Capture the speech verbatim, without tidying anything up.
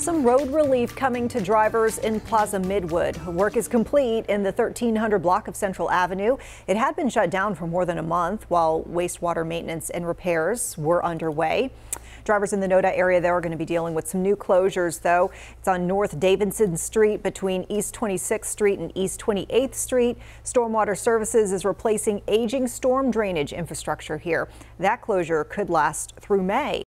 Some road relief coming to drivers in Plaza Midwood. Work is complete in the thirteen hundred block of Central Avenue. It had been shut down for more than a month while wastewater maintenance and repairs were underway. Drivers in the Noda area there are going to be dealing with some new closures, though. It's on North Davidson Street between East twenty-sixth Street and East twenty-eighth Street. Stormwater Services is replacing aging storm drainage infrastructure here. That closure could last through May.